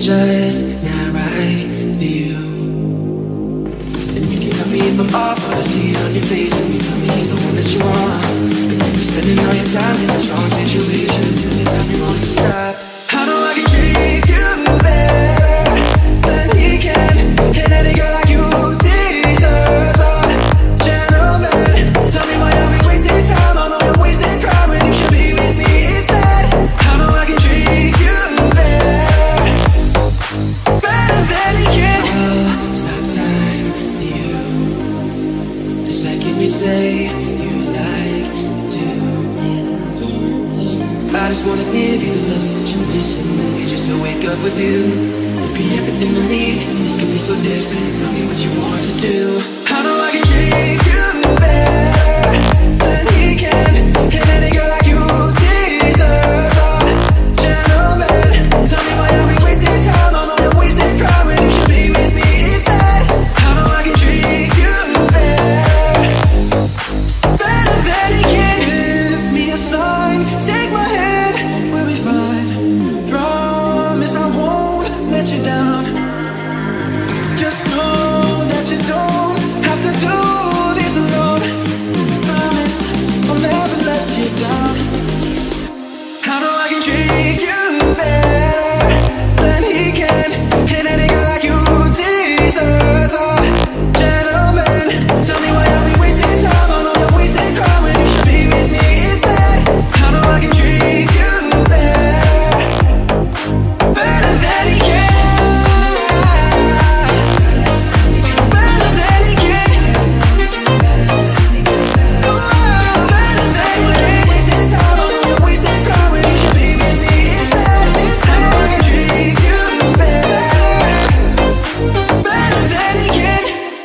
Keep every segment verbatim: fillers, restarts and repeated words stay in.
just not right for you. And you can tell me if I'm off, but I see it on your face when you tell me he's the one that you want. And when you're spending all your time in this wrong situation, and you tell me won't to stop. I know I can treat you better than he can, and any girl like you deserves a gentleman. Tell me why are we wasting time? I know you're wasting crime when you should be with me instead. I know I can treat you better, better than he can. I'll stop time for you the second you say you like it too. I just wanna give you the love that you're missing. Maybe just to wake up with you would be everything I need. And this could be so different. Tell me what you want to do. I know I can treat you better than he can, and any girl like you deserves a gentleman. Tell me why are we wasting time? I know you're wasting crime when you should be with me instead. I know I can treat you better, better than he can. Give me a sign, take my hand, we'll be fine. Promise I won't let you down. Just know that you don't have to do this alone. Promise I'll never let you down. I know I can treat you better than he can, and any girl like you deserves a gentleman. Tell me why are we wasting time? I know you're wasting crime when you should be with me instead. I know I can treat you better, better than he can. Better than he can. Oh, better than he can. Wasting time, I know you're wasting crime when you should be with me instead. I know I can treat you better, better than he can.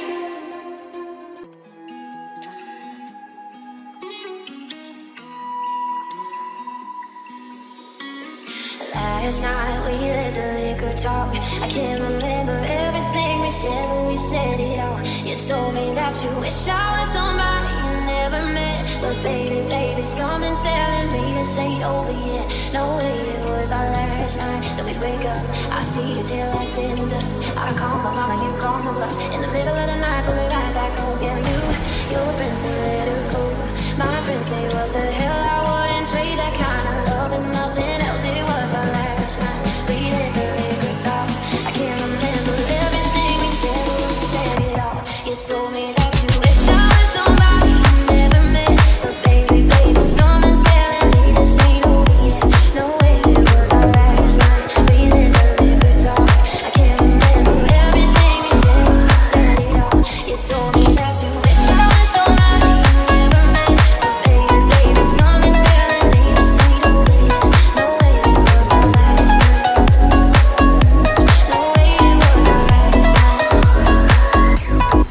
Last night we let the liquor talk. I can't remember everything we said, but we said it all. You told me that you wish I was somebody you never met. But baby, baby, something's telling me this ain't over yet. No way, it was our last night that we wake up. I see your taillights in the dust. I call my mama, you call my bluff. In the middle of the night, pull it right back home. Yeah, you, your friends say let her go. My friends say what the hell, I wouldn't trade that kind of love and nothing else. It was the last night we let the liquor talk. I can't remember everything we said, but we said it all. You told me that you wish I was somebody you never met. But baby, baby, something's telling me this ain't over yet. No way, it was our last night we let the liquor talk. I can't remember everything we said, but we said it all. You told me that you wish I was somebody you never met. But baby, baby, something's telling me this ain't over yet. No way, it was our last night. No way, it was our last night.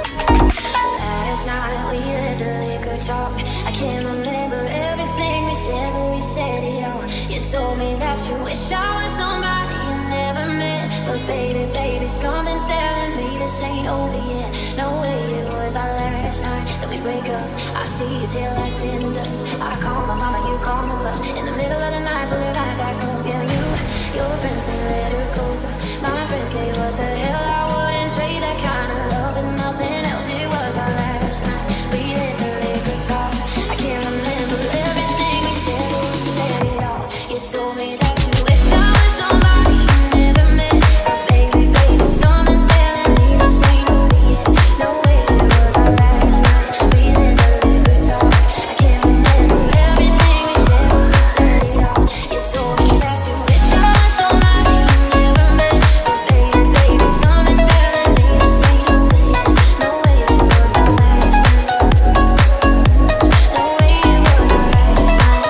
Last night we let the liquor talk. I can't remember everything we said, but we said it all. You told me that you wish I was somebody you never met. But baby, baby, something's telling me this ain't over yet. No way, it was our last night that we wake up. I see your taillights in the dust. I call my mama, you call my bluff. In the middle of the night, pull it right back home. Yeah, you, your friends say let her go. My friends say what the hell, I wouldn't trade that kind of love and nothing else. It was our last night we let the liquor talk. I can't remember everything we said, but we said it all. You told me that you wish I was somebody you never met. But baby, baby, something's telling me this ain't over yet. No way, it was our last night we let the liquor talk. I can't remember everything we said, but we said it all. You told me that you wish I was somebody you never met. But baby, baby, something's telling me this ain't over yet. No way, it was our last night. No way, it was our last night.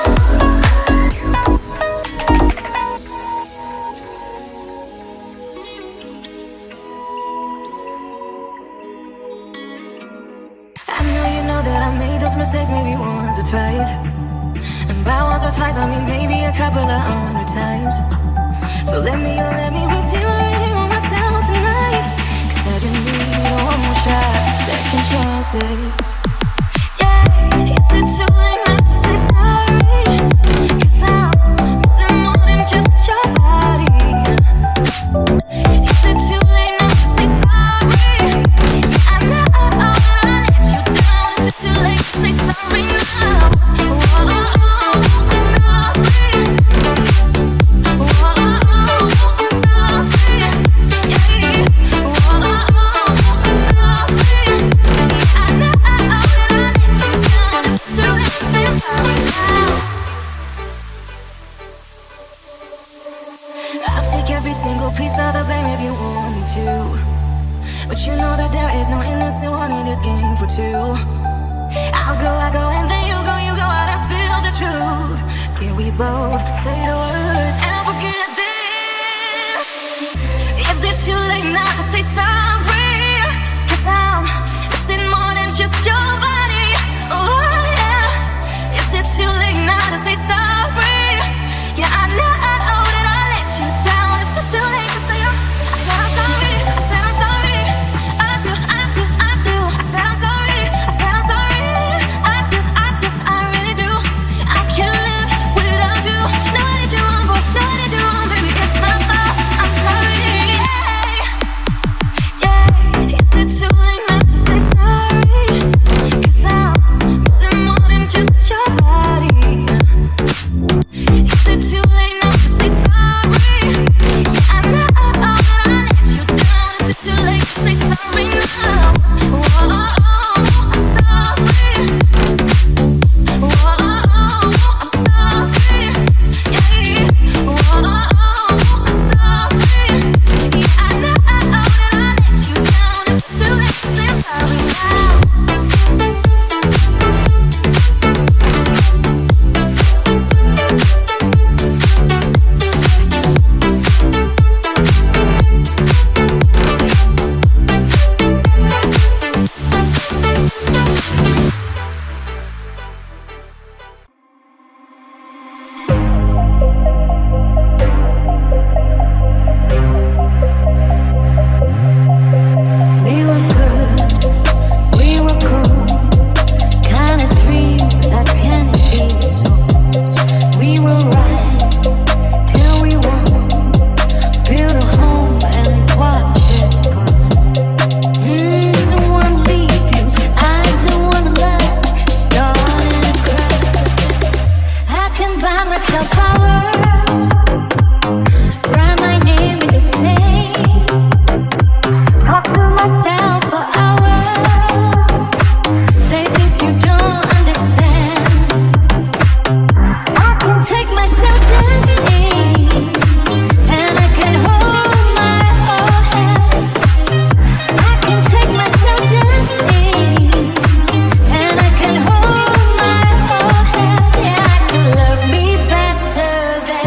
I know you know that I made those mistakes maybe once or twice. And by once or twice, I mean maybe a couple of hundred times. So let me, oh, let me redeem I really want myself tonight. Cause I just need one more shot, second chances. Yeah, is it too late now to say sorry? Cause I'm missing more than just your body. piece of the blame if you want me to. But you know that there is no innocent one in this game for two. I'll go, I go, and then you go, you go out and spill the truth. Can we both say the words and forget this? Is it too late now to say sorry? Cause I'm missing more than just your body. Oh yeah. Is it too late now to say sorry? Yeah, I know that I let you down. Is it too late to say I'm, I said I'm sorry, I said I'm sorry. I do, I do, I do. I said I'm sorry, I said I'm sorry. I do, I do, I really do. I can't live without you. No, I did you wrong, boy. No, I did you wrong, baby. It's my fault. I'm sorry. Yeah, yeah. Is it too late now to say sorry? Cause I'm missing more than just your body. Is it too late now to say sorry? Yeah, I know that I let you down. Is it too late to say sorry now? Whoa, I'm sorry. Whoa, I'm sorry. Yeah, whoa, I'm sorry. Yeah, I know that I let you down. Is it too late to say sorry now? We were good, we were cool, kind of dream that can't be so. We were right till we won, build a home and watch it burn. Mm, don't wanna leave you, I don't wanna lie, starting to cry. I can buy myself flowers, write my name in the sand, talk to myself for hours, say things you don't understand. I can take myself dancing, and I can hold my own hand. I can take myself dancing, and I can hold my own hand. Yeah, I can love me better than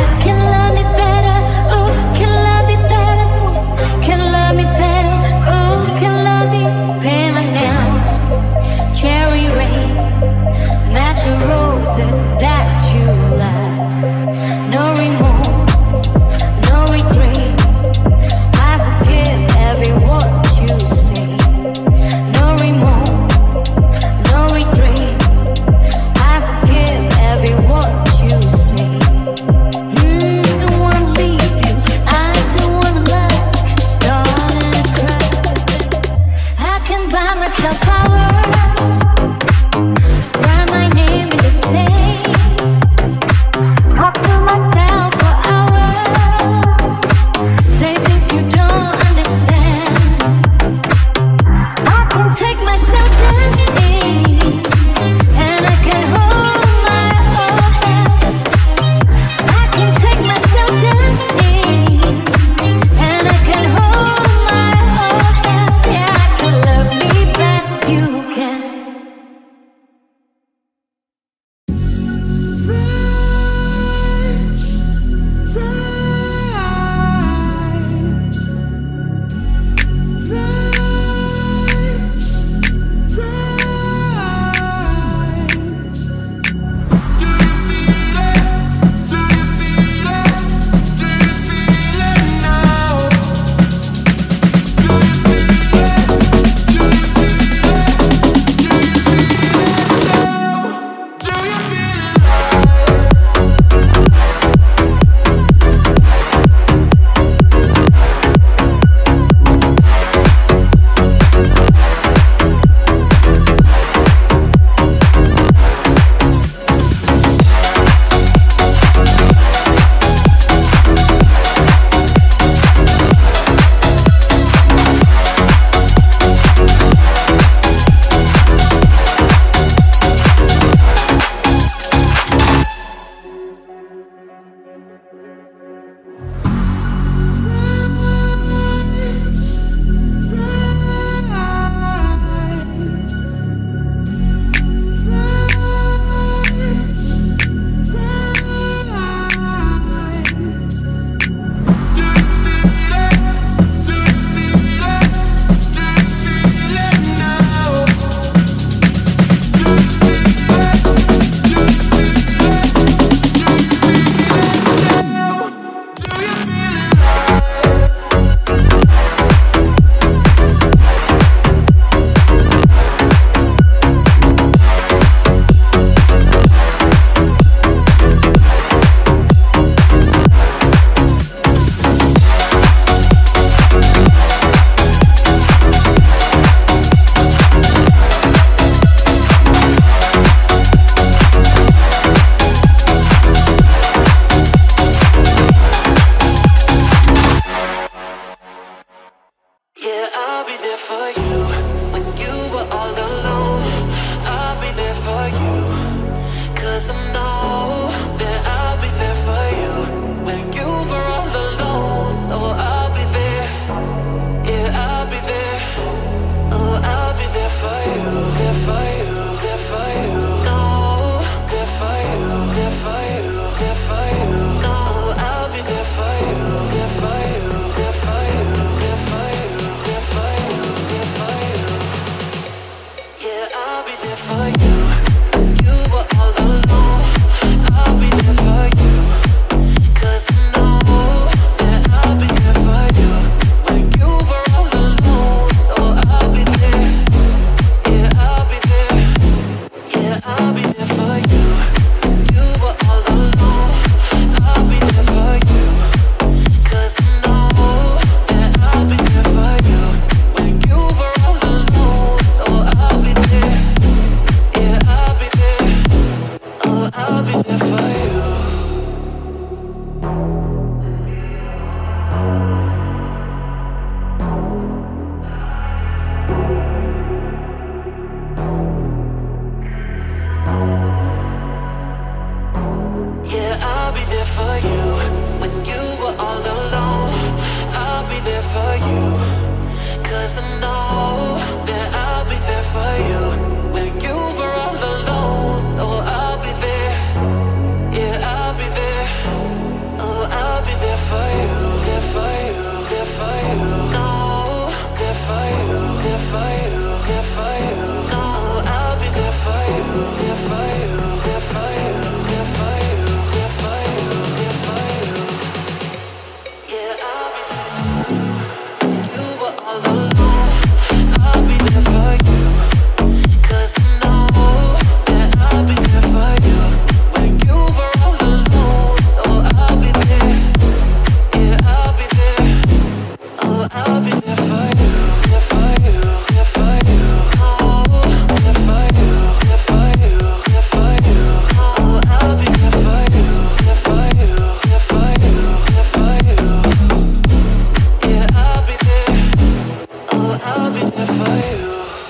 for you. When you were all alone, I'll be there for you. Cause I know that I'll be there for you. When you were all alone, oh, I'll be there. Yeah, I'll be there. Oh, I'll be there for you. There for you, there for you. No, there for you, there for you, there for you. No, I'll be there for you. There for you, there for you, there for you, there for you, there for you. Yeah, I'll be there. You were all alone, I'll be there for you. Cause I know that I'll be there for you. When you were all alone, oh, I'll be there. Yeah, I'll be there. Oh, I'll be there for you. There for you, there for you. Oh, there for you, there for you, there for you. Oh, I'll be there for you. There for you, there for you, there for you. Yeah, I'll be there. Oh, I'll be there for you.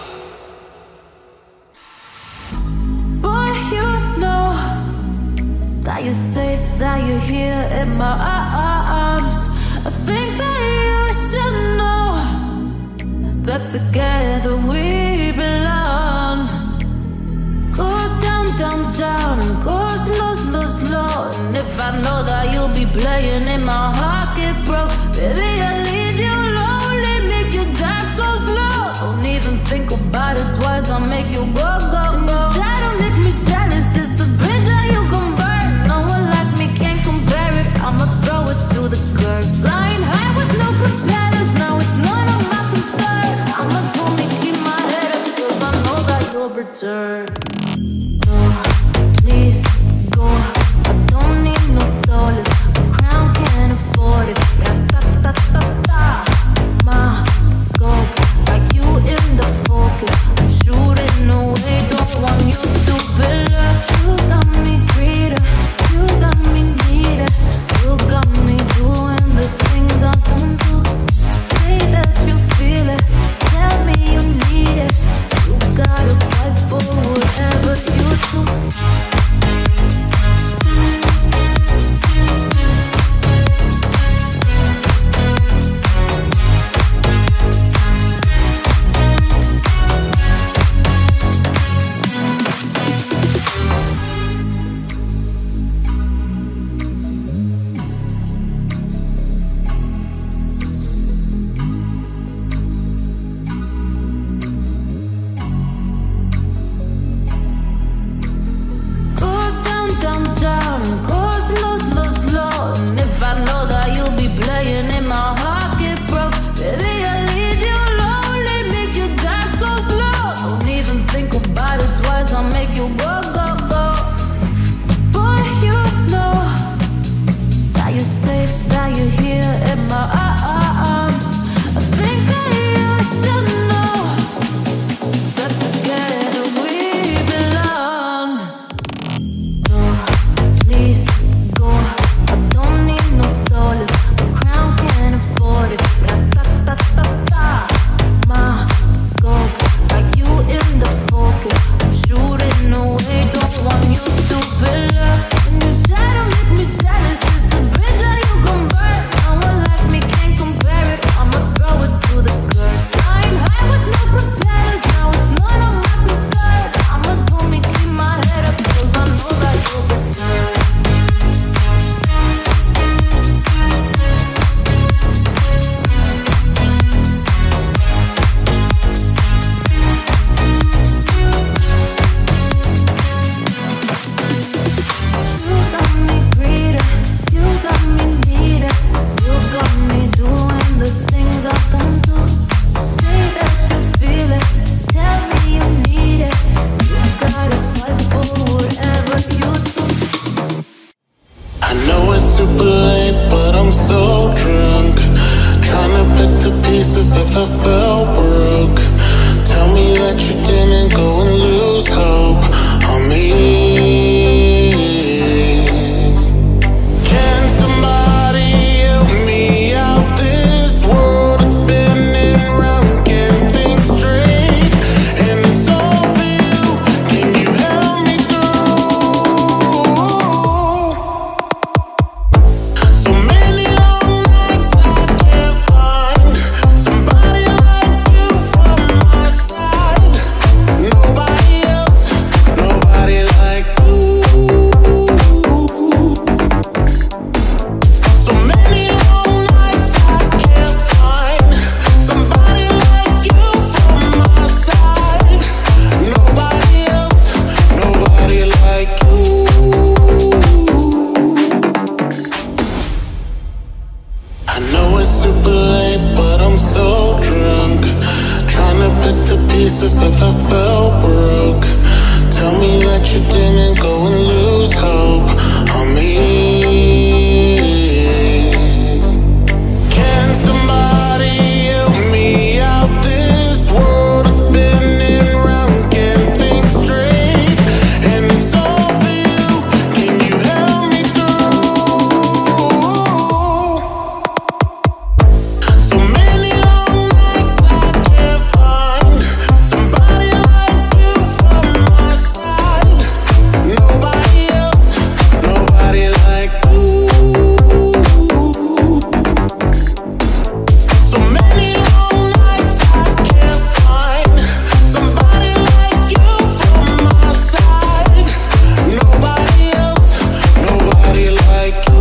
Boy, you know that you're safe, that you're here in my arms. I think that you should know that together we belong. Go down, down, down, go slow, slow, slow. And if I know that you'll be playing and my heart get broke, baby, I'll leave you lonely, make you dance so slow. Don't even think about it twice, I'll make you go, go, go. Try to make me jealous, it's a bridge that you can burn. No one like me can't compare it, I'ma throw it to the curb. Flying high with no propellers, now it's none of my concern. I'ma go and keep my head up, cause I know that you'll return. Go, please, go, I don't need no solace, a crown can't afford it. Ra-ta-ta-ta-ta, my scope, like you in the focus. I'm shooting away, don't want you stupid love. You got me greedy, you got me needy. You got me doing the things I don't do. Say that you feel it, tell me you need it. You gotta fight for whatever you do. Go down, down, down, go slow, slow, slow. And if I know that you'll be playing and my heart get broke, baby, I'll leave you lonely, make you dance so slow. Don't even think about it twice, I'll make you go, go, go. Boy, you know that you're safe, that you're here in my arms. I think that you should know that together we belong. Go, please, go, I don't need no solace, a crown can't afford it. Ra-ta-ta-ta-ta, my scope, like you in the focus. I'm shooting away, don't want you stupid love. And you try to make me jealous, it's a bridge that you can burn. No one like me can't compare it, I'ma throw it to the curb. Flying high with no propellers, now it's none of my concern. I'ma go and keep my head up, cause I know that you'll return. You got me greedy, you got me needy. You got me doing the things I don't do. Say that you feel it, tell me you need it. You gotta fight for whatever you do. I know it's super late, but I'm so drunk. Trying to pick the pieces up that fell broke. Tell me that you didn't go and lose hope on me. Can somebody help me out? This world is spinning round, can't think straight, and it's all for you. Can you help me through? pieces of the fell broke. Tell me that you didn't go and lose hope on me. Can somebody help me out? This world is spinning round, can't think straight, and it's all for you. Can you help me through? So many long nights I can't find somebody like you from my side. Nobody else, nobody like you. So many long nights I can't find somebody like you from my side. Nobody else, nobody like you.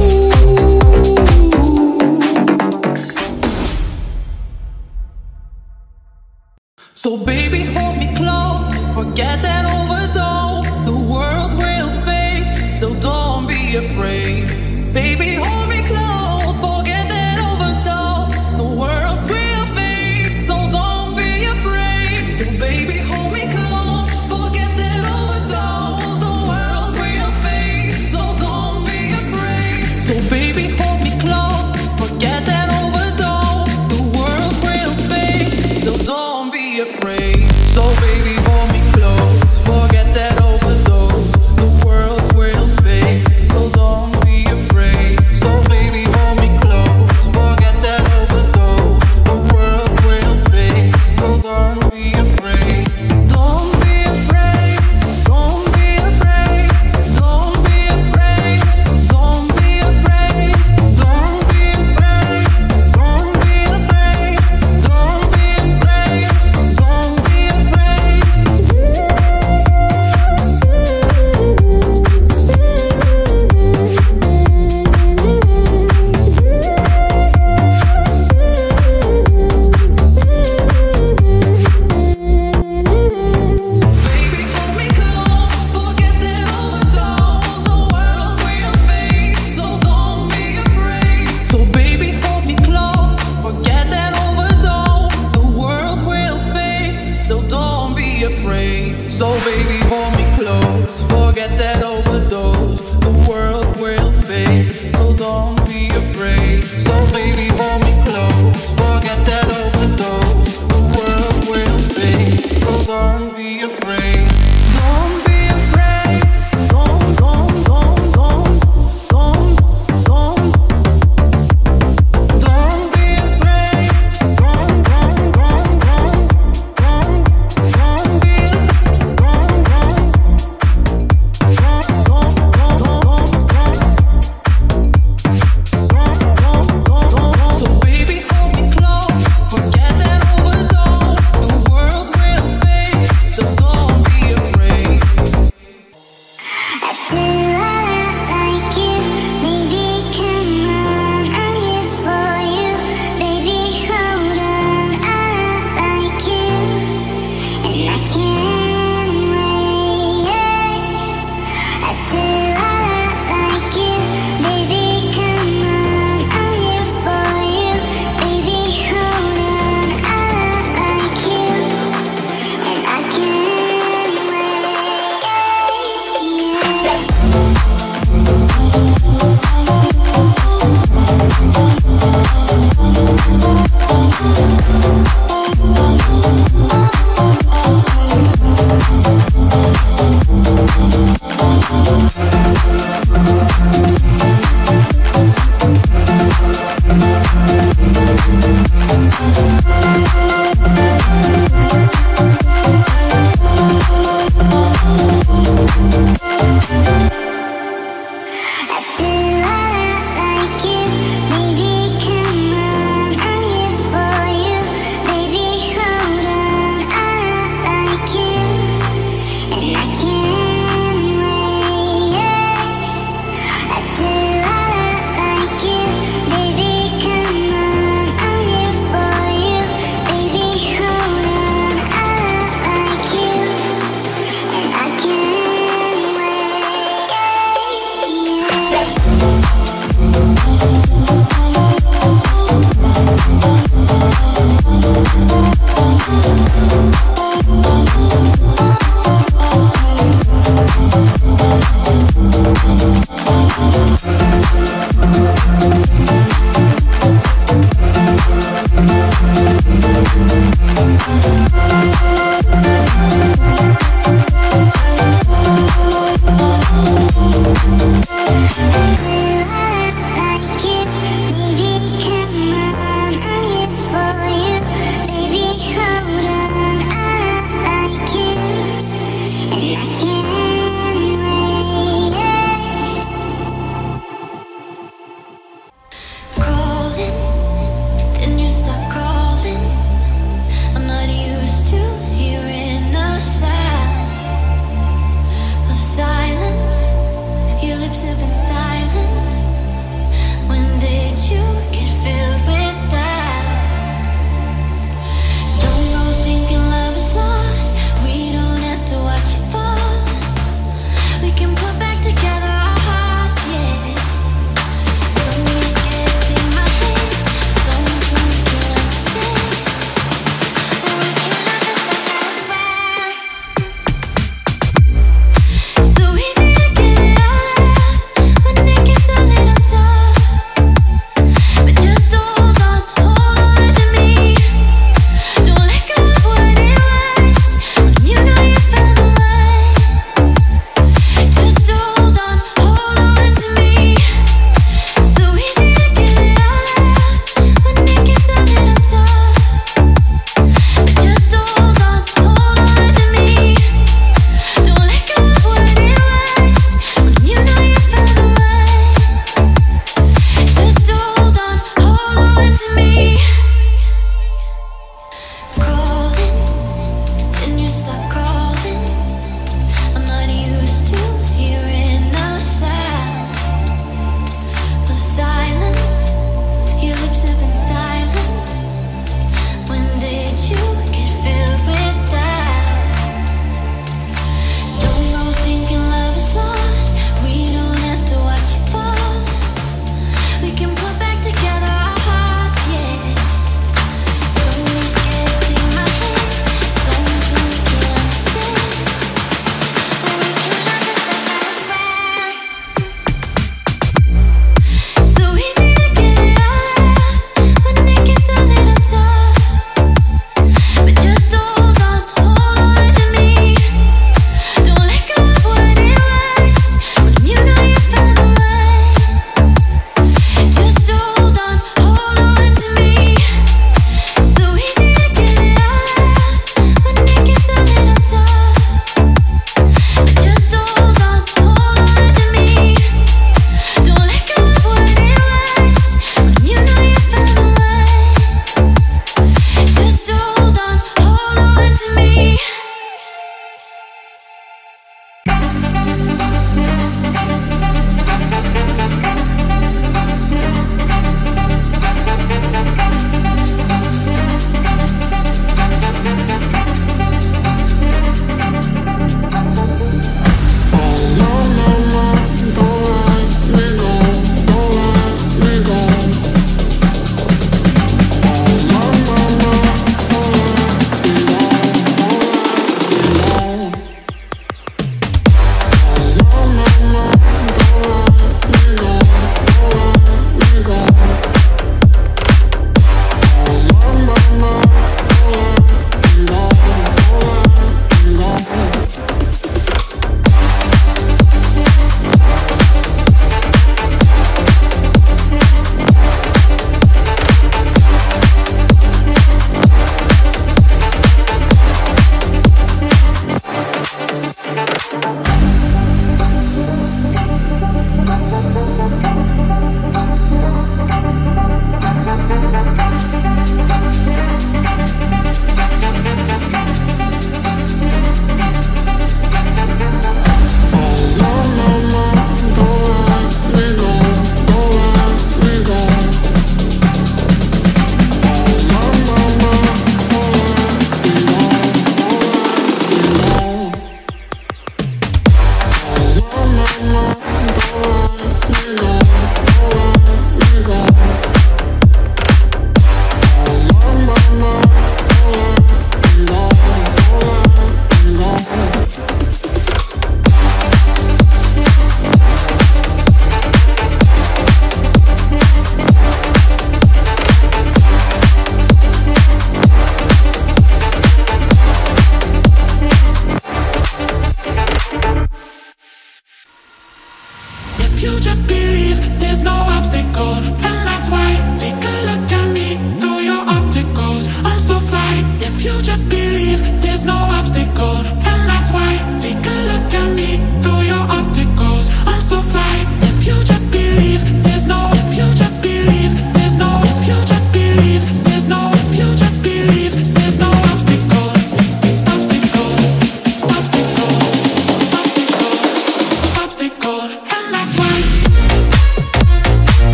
So baby, hold me close, forget that overdose. The world will fade, so don't be afraid. Baby, hold me close, forget that overdose. The world will fade, so don't be afraid. So baby, hold me close, forget that overdose. The world will fade, so don't be afraid. So baby, hold me close, forget that overdose. The world will fade, so don't be afraid. So baby, hold me close, forget that overdose. The world will fade, so don't be afraid. So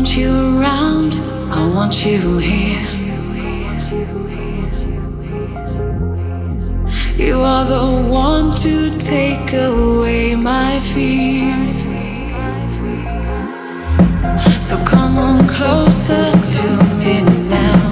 want you around, I want you here. You are the one to take away my fear. So come on closer to me now.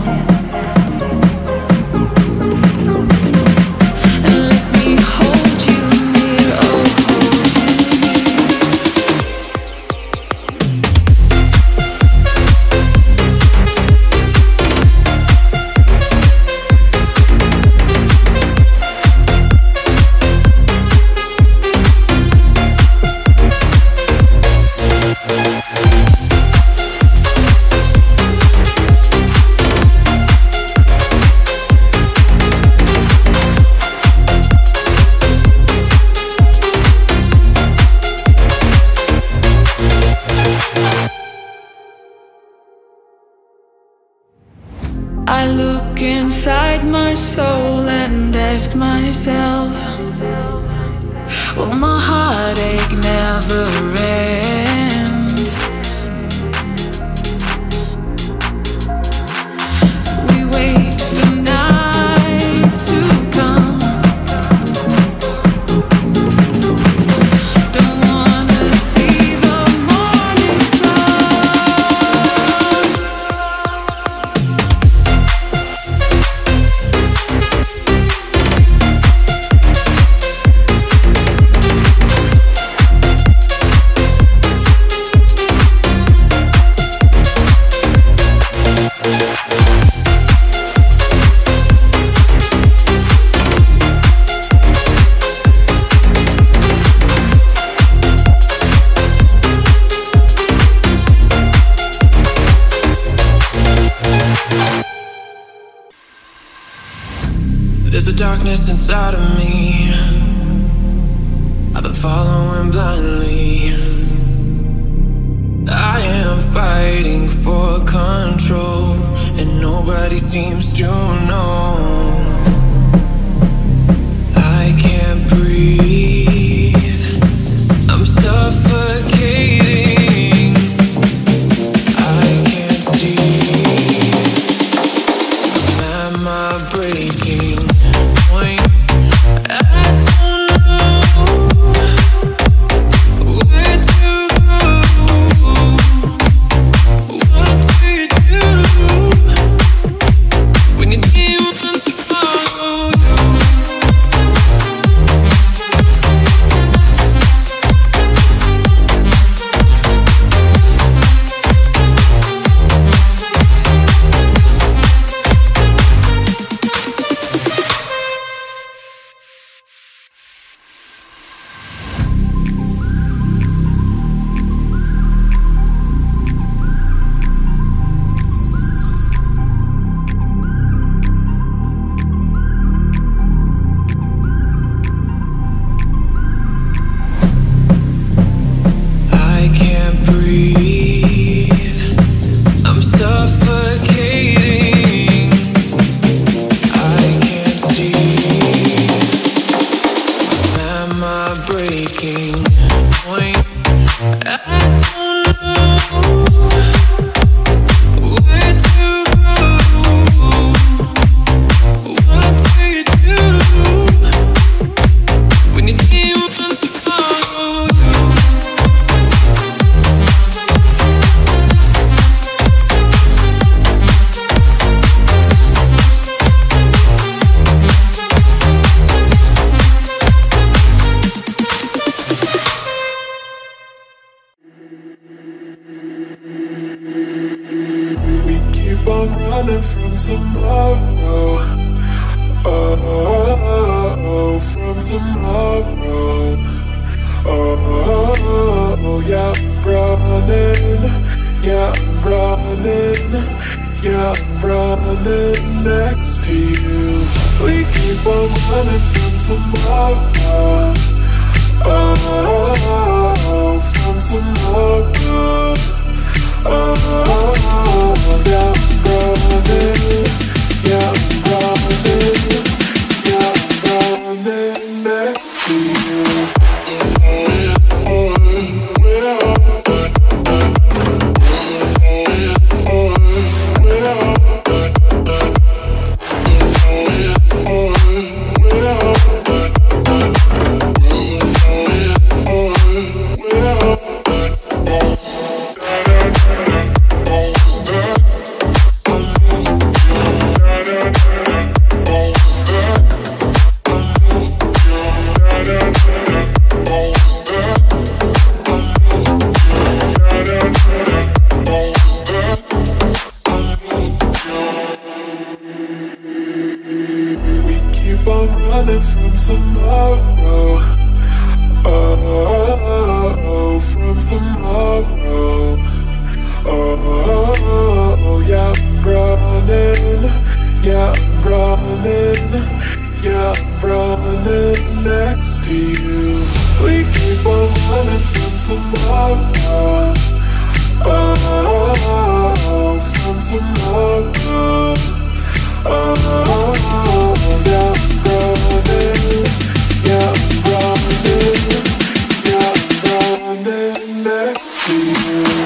I look inside my soul and ask myself, will my heartache never end? We wait for night to come. Don't wanna see the morning There's a darkness inside of me I've been following blindly. I am fighting for control and nobody seems to know. I can't breathe, I'm suffocating. I can't see, am I breaking point? I don't know where to go. What do you do when your demons follow you? From tomorrow, oh, oh, oh, from tomorrow, oh, oh, oh, yeah, I'm running, yeah, I'm running, yeah, I'm running next to you. We keep on running from tomorrow, oh, oh, oh, from tomorrow, oh, oh, oh, yeah, I'm running, yeah, I'm running, yeah, I'm running next to you. Yeah, oh, well, uh, uh, well, running next to you. We keep on running from tomorrow. Oh, from tomorrow. Oh, yeah, I'm running. Yeah, I'm running. Yeah, I'm running next to you.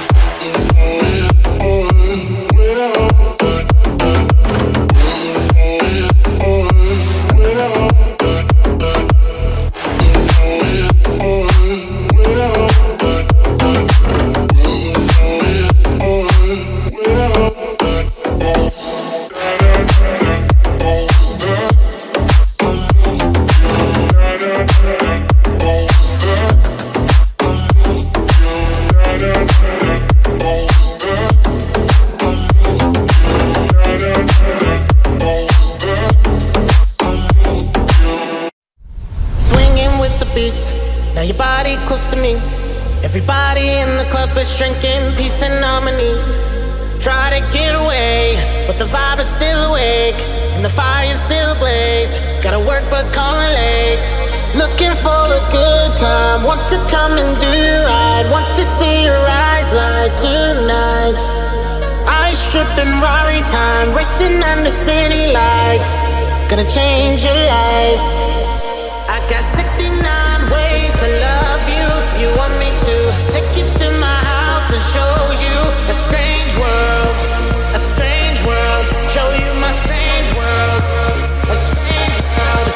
Now your body close to me. Everybody in the club is drinking peace and harmony. Try to get away, but the vibe is still awake and the fire still blaze. Gotta work but calling late. Looking for a good time, want to come and do right. Want to see your eyes light tonight. Ice tripping Rari time, racing under city lights. Gonna change your life. I got sixty-nine ways to love you. If you want me to take you to my house and show you a strange world, a strange world. Show you my strange world, a strange world.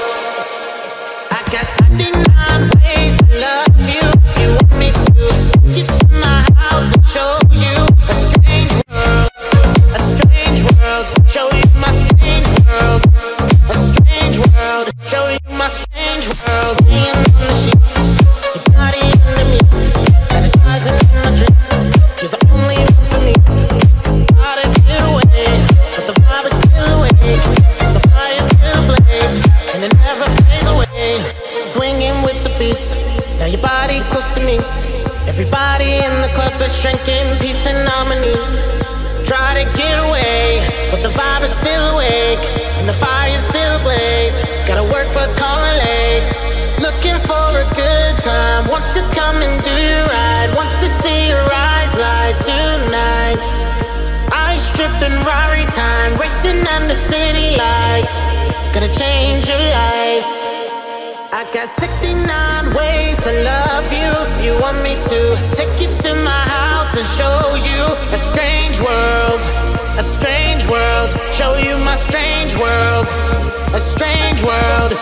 I got sixty-nine ways to love you. If you want me to take you to my house and show you a strange world, a strange world. Show you my strange world, a strange world. Show you my strange world. Laying on the sheets, your body under me, fantasizing in my dreams. You're the only one for me. Gotta get away, but the vibe is still awake. The fire still blaze, and it never fades away. Swinging with the beat, now your body close to me. Everybody in the club is drinking peace and harmony. Try to get away, but the vibe is still awake and the fire still blaze. Gotta work but calling late. Looking for a good time, want to come and do right. Want to see your eyes light tonight. Ice tripping Rari time, racing under city lights. Gonna change your life. I got sixty-nine ways to love you. If you want me to take you to my house and show you a strange world, a strange world. Show you my strange world, a strange world.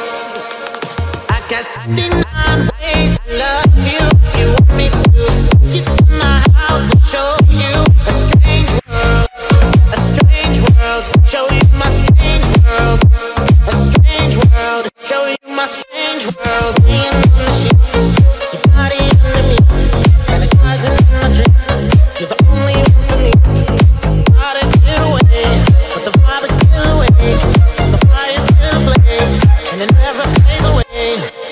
I got sixty-nine ways to love you. If you want me to take you to my house and show you a strange world, a strange world. Show you my strange world, a strange world. Show you my strange world. Laying on the sheets, your body under me, fantasizing in my dreams. You're the only one for me. Gotta get away, but the vibe is still awake. The fire still blaze, and it never fades away.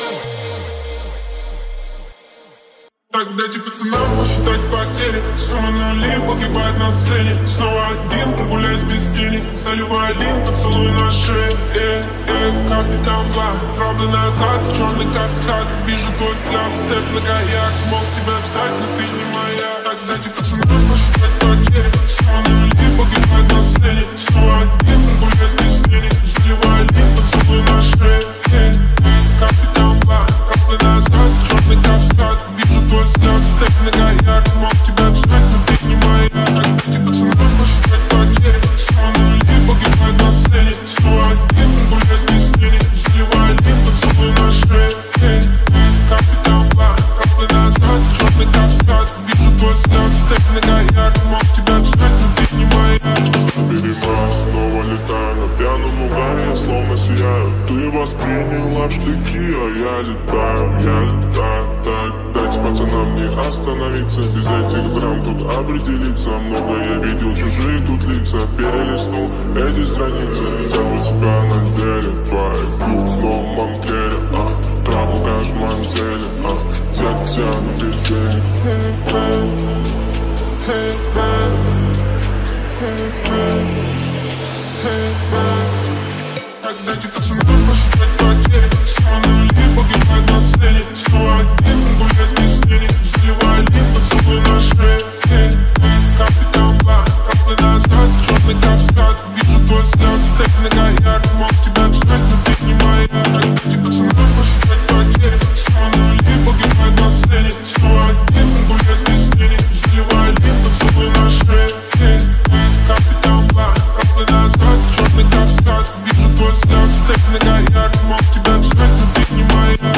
Так дайте пацанам посчитать потери. Сумма нули погибает на сцене. Снова один, прогуляюсь без тени. Заливаю один, поцелуй на шее. Э, э, капли дамбла, правда назад, черный каскад. Вижу твой взгляд, степ на каяк. Мог тебя взять, но ты не моя. Так дайте пацанам посчитать потери. Сумма нули погибает на сцене. Снова один, прогуляюсь без тени. Заливаю один, поцелуй на шее. Э, э, капли дамбла, правда назад, черный каскад. Вижу твой взгляд, степ на каяк. Мог тебя взять, но ты не моя. Так дайте пацанам посчитать потери. Сумма нули погибает на сцене. Снова один, прогуляюсь без тени. Заливаю один, поцелуй на шее. Эй, эй, капли дамбла, правда назад, черный каскад. Вижу твой взгляд, степ на каяк. Мог тебя взять, но ты не моя. Перебрал, снова летаю на пьяном угаре, я словно сияю. Ты восприняла в штыки, а я летаю, я летаю. Так, дайте пацанам не остановиться. Без этих драм тут определиться. Много я видел, чужие тут лица. Перелистнул эти страницы. Забыл тебя на деле. Твои клуб в новом манкере. А, траву кажешь в моем теле. А, взять тебя на без денег. Hey man, hey man, hey man, hey man. Так дайте пацанам посчитать потери. потере. Снова нули погибать на сцене. Снова один прогуляюсь без тени. Заливай лин, поцелуй на шее. Эй, эй, капитан Бла, правда назад, черный каскад. Вижу твой взгляд, стек на гаяр. Мог тебя ждать, но ты не моя. Ради пацанам посчитать потери. Снова нули погибать на сцене. Снова один прогуляюсь без тени. Заливай лин, поцелуй на шее. Эй, эй, капитан Бла, правда назад, черный каскад. Вижу твой взгляд, стек на гаяр. Мог тебя ждать, но ты не моя.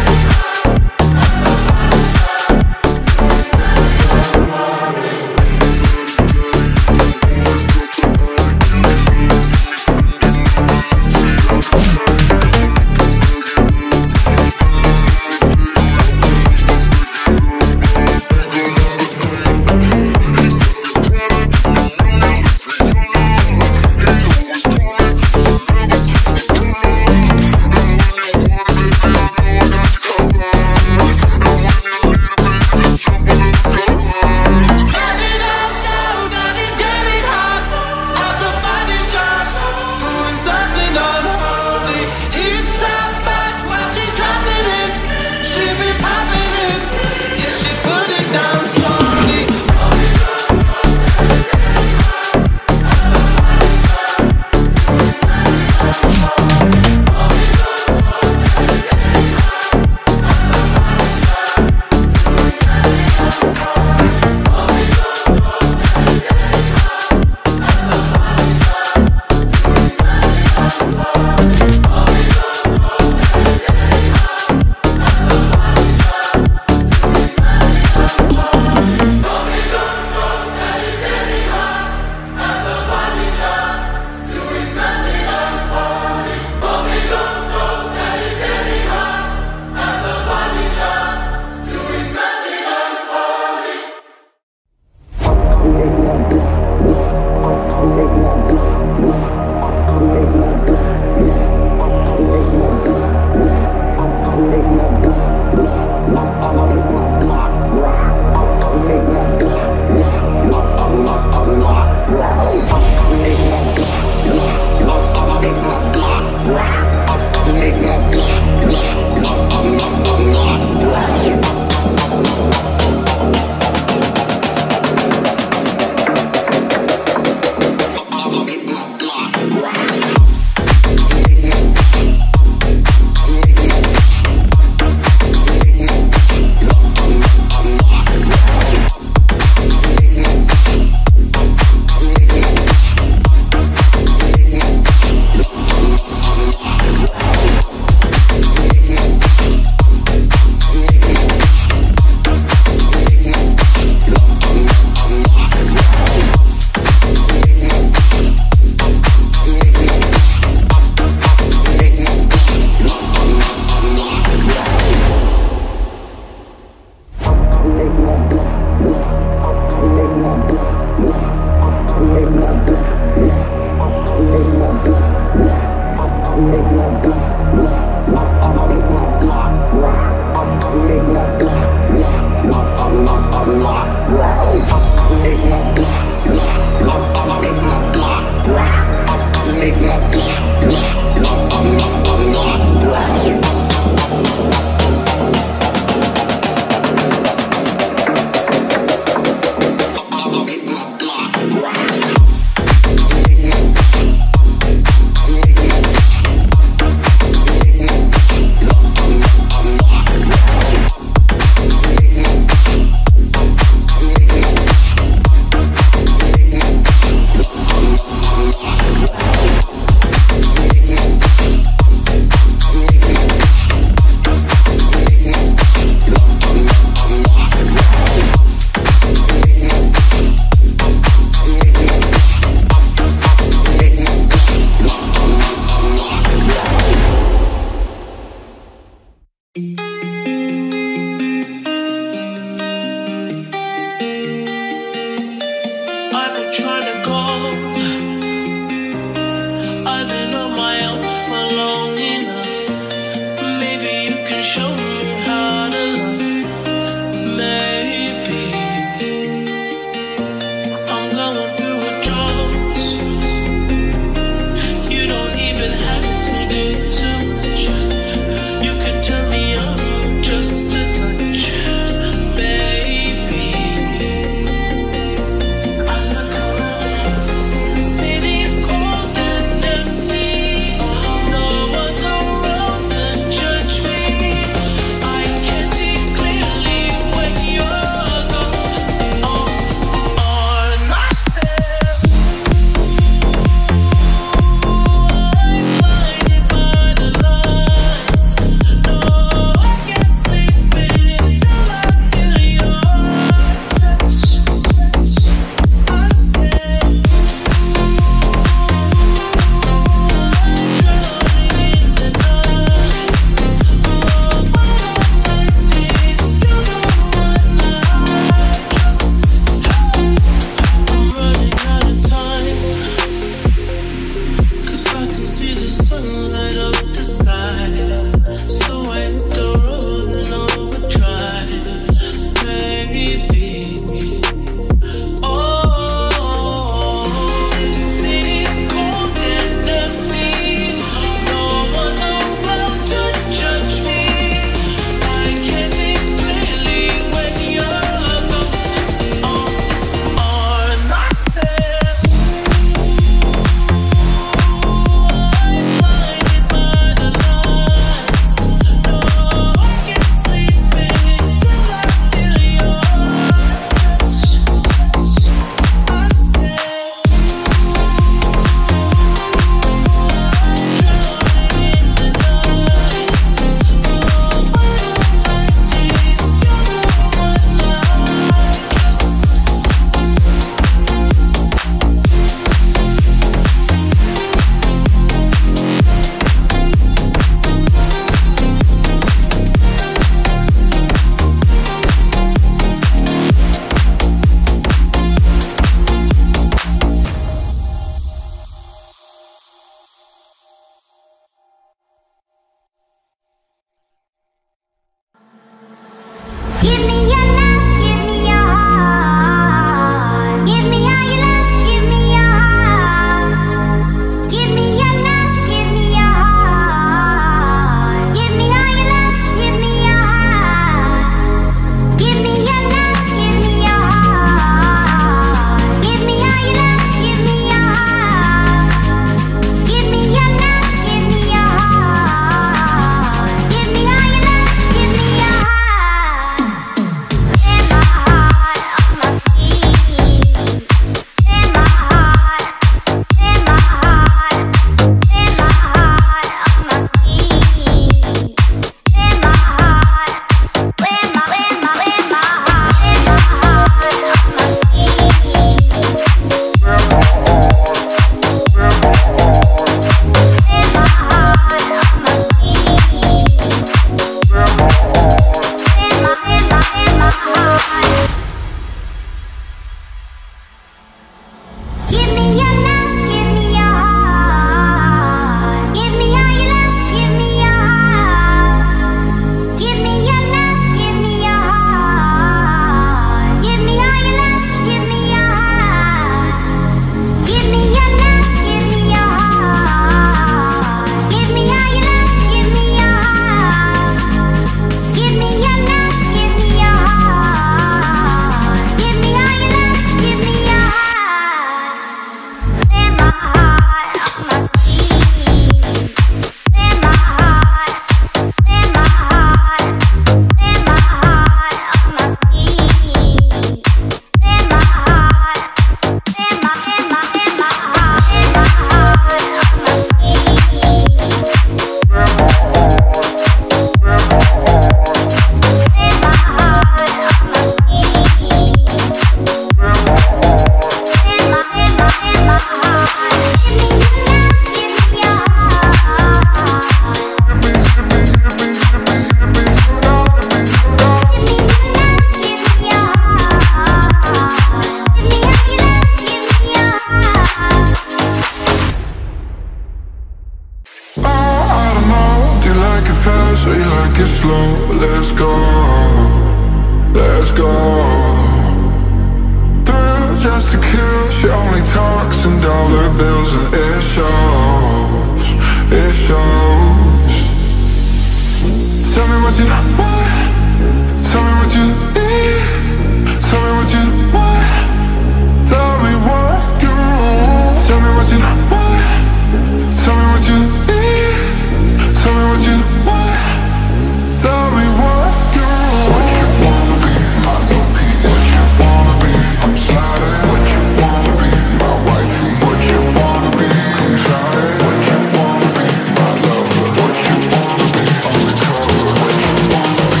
just to kill. She only talks in dollar bills and it shows, it shows. Tell me what you want, tell me what you need, tell me what you want, tell me what you want. Tell me what you want, tell me what you need, tell me what you want, tell me what you want. What you wanna be, my new piece. What you wanna be, I'm sliding. What you wanna be, my wifey. What you wanna be, come try it. What you wanna be, my lover. What you wanna be, undercover. What you wanna be.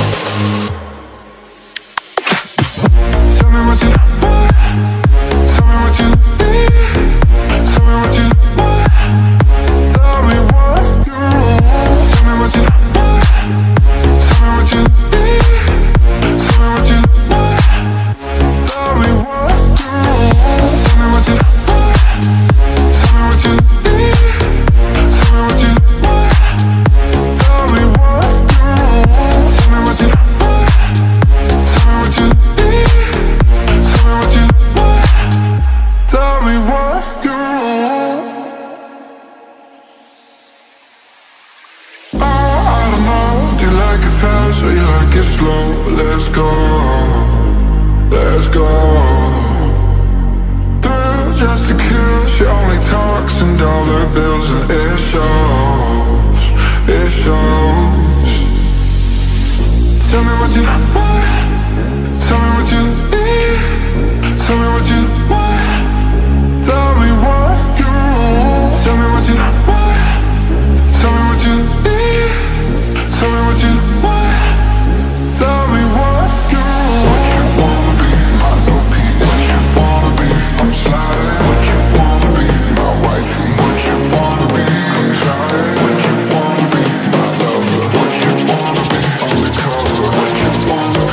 Tell me what you want, tell me what you need, tell me what you want, tell me what you want. Tell me what you want, tell me what you need, tell me what you want, tell me what you want. Tell me what you want, tell me what you need, tell me what you want, tell me what you want. Tell me what you want, tell me what you need, tell me what you want, tell me what you want. Oh, I don't know, do you like it fast or you like it slow? Let's go, let's go. Thrill just to kill, she only talks in dollar bills and it shows, it shows. Tell me what you want, tell me what you need, tell me what you want, tell me what you want. Tell me what you want, tell me what you need, tell me what you want, tell me what you want. What you wanna be, my new piece. What you wanna be, I'm sliding. What you wanna be, my wifey. What you wanna be, come try it. What you wanna be, my lover. What you wanna be, undercover. What you wanna be.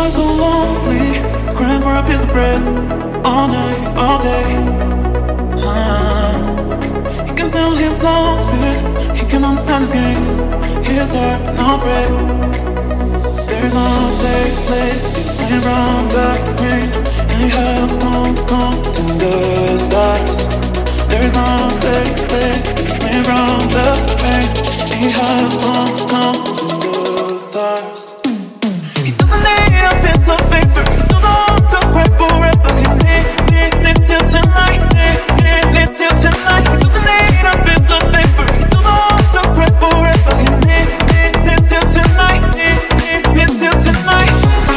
shine so lonely, crying for a piece of bread, all night, all day. uh, He can still hear something, he can understand his game. His heart not afraid. There's no safe place, he's playing from the rain, and he has come, come to the stars. There's no safe place, he's playing from the rain, and he has come, come to the stars. He doesn't need a piece of paper, he doesn't want to cry forever. He need, need, needs you tonight, need, need, needs you tonight. He doesn't need a piece of paper, he doesn't want to cry forever. He need, need, needs you tonight, need, need, needs you tonight.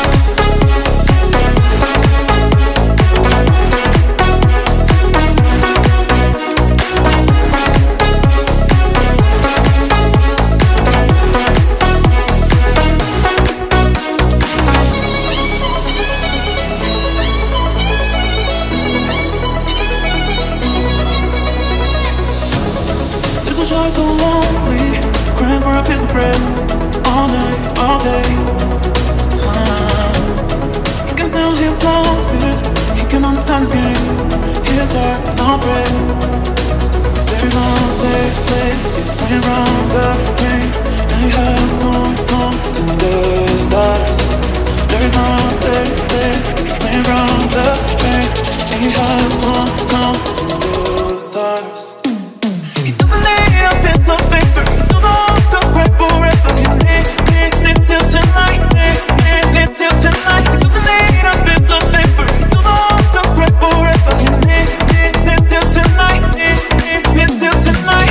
So lonely, crying for a piece of bread, all night, all day. uh, He can still hear something, he can understand his game. His heart not afraid. There's no safe place, he's playing round the rain, and he has come, come to the stars. There's no safe place, he's playing round the rain, and he has come, come to the stars. He doesn't need a piece of paper, he doesn't want to cry forever. He need, need, needs you tonight, need, need, needs you tonight. He doesn't need a piece of paper, he doesn't want to cry forever. He need, need, needs you tonight, need, need, needs you tonight.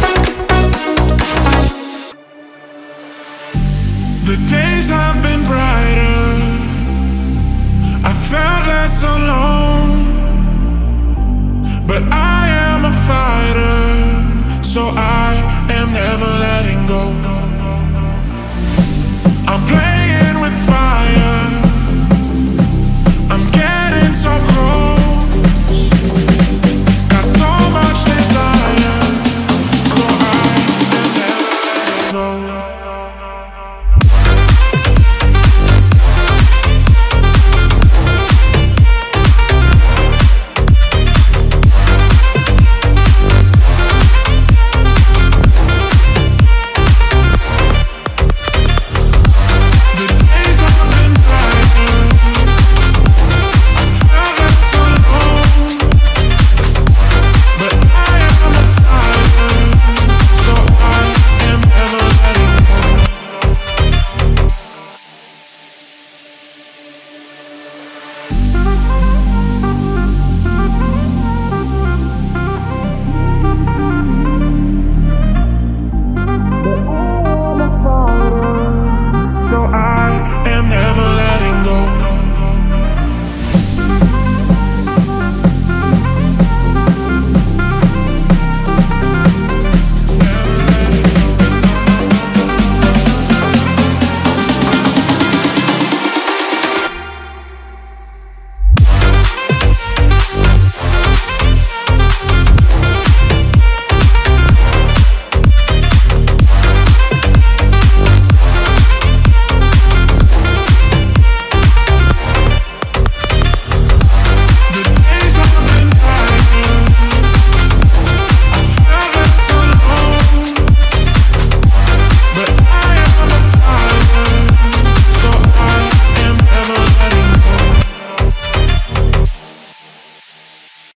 The days have been bright.